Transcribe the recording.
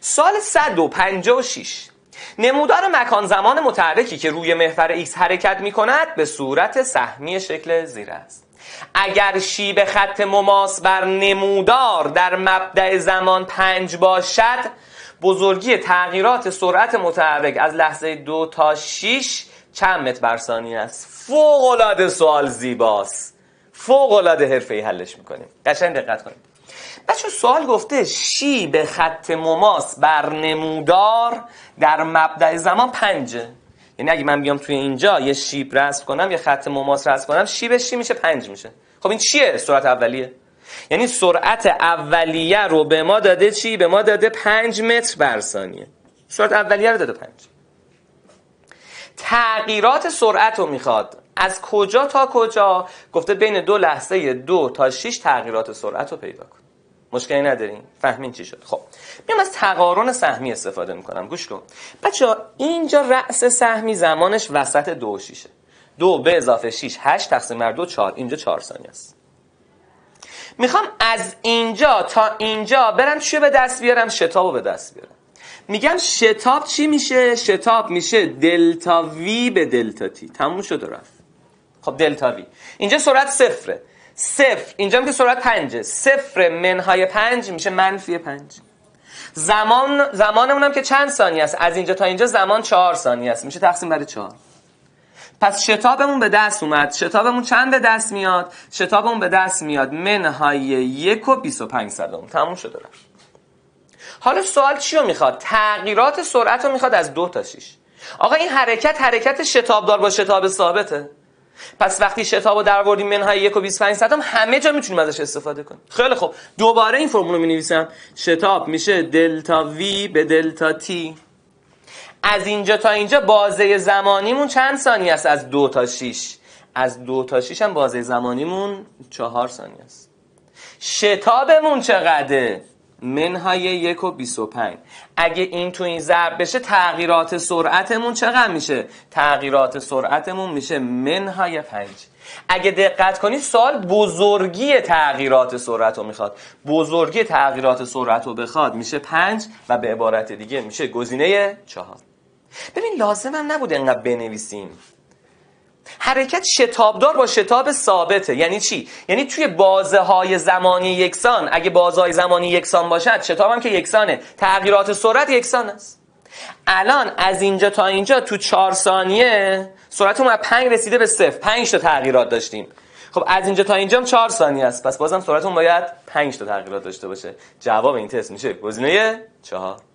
سوال 156. نمودار مکان زمان متحرکی که روی محور x حرکت می کند به صورت سهمی شکل زیر است. اگر شیب خط مماس بر نمودار در مبدأ زمان 5 باشد، بزرگی تغییرات سرعت متحرک از لحظه 2 تا 6 چند متر بر ثانیه است؟ فوق العاده سوال زیباست، فوق العاده حرفه‌ای حلش میکنیم. قشنگ دقت کنیم. بچه سوال گفته شیب خط مماس بر نمودار در مبدأ زمان 5، یعنی اگه من بیام توی اینجا یه شیب رسم کنم، یه خط مماس رسم کنم، شیبش چی میشه؟ 5 میشه. خب این چیه؟ سرعت اولیه. یعنی سرعت اولیه رو به ما داده چی؟ به ما داده 5 متر بر ثانیه. سرعت اولیه رو داده 5. تغییرات سرعت رو میخواد از کجا تا کجا؟ گفته بین 2 لحظه 2 تا 6 تغییرات سرعت رو پیدا کن. مشکلی نداریم؟ فهمین چی شد؟ خب میام از تقارن سهمی استفاده میکنم. گوش کن بچه‌ها، اینجا رأس سهمی زمانش وسط 2 و 6. 2 به اضافه 6 8 تقسیم بر 2 4. اینجا 4 ثانیه است. میخوام از اینجا تا اینجا برم چیو به دست بیارم؟ شتابو به دست بیارم. میگم شتاب چی میشه؟ شتاب میشه دلتا وی به دلتا تی. تموم شد و رفت. خب دلتا وی اینجا سرعت صفره، صفر اینجا هم که سرعت 5، صفر منهای 5 میشه منفی 5. زمانمون هم که چند ثانیه است؟ از اینجا تا اینجا زمان 4 ثانیه است، میشه تقسیم بر 4. پس شتابمون به دست اومد. شتابمون چند به دست میاد؟ شتابمون به دست میاد منهای 1 و 25 صدم. تموم شد و رفت. حالا سوال چی رو میخواد؟ تغییرات سرعت رو میخواد از 2 تا 6. آقا این حرکت شتابدار با شتاب ثابته. پس وقتی شتاب رو در آوردیم منهای 1 و 25 صدم، همه جا میتونیم ازش استفاده کنیم. خیلی خوب، دوباره این فرمول رو مینویسم. شتاب میشه دلتا وی به دلتا تی. از اینجا تا اینجا بازه زمانیمون چند ثانیه است؟ از 2 تا 6. از 2 تا 6 هم بازه زمانیمون 4 ثانیه است. شتابمون چقدره؟ منهای 1 و 25. اگه این تو این ضرب بشه تغییرات سرعتمون چقدر میشه؟ تغییرات سرعتمون میشه منهای 5. اگه دقت کنید سوال بزرگی تغییرات سرعت رو میخواد. بزرگی تغییرات سرعت رو بخواد میشه 5 و به عبارت دیگه میشه گزینه 4. ببین لازم هم نبود انقدر بنویسیم. حرکت شتابدار با شتاب ثابته. یعنی چی؟ یعنی توی بازه های زمانی یکسان، اگه بازه های زمانی یکسان باشد، شتاب هم که یکسانه، تغییرات سرعت یکسان است. الان از اینجا تا اینجا تو 4 ثانیه سرعتمون از 5 رسیده به 0. 5 تا تغییرات داشتیم. خب از اینجا تا اینجا هم 4 ثانیه است. پس بازم سرعتمون باید 5 تا تغییرات داشته باشه. جواب این تست میشه گزینه 4.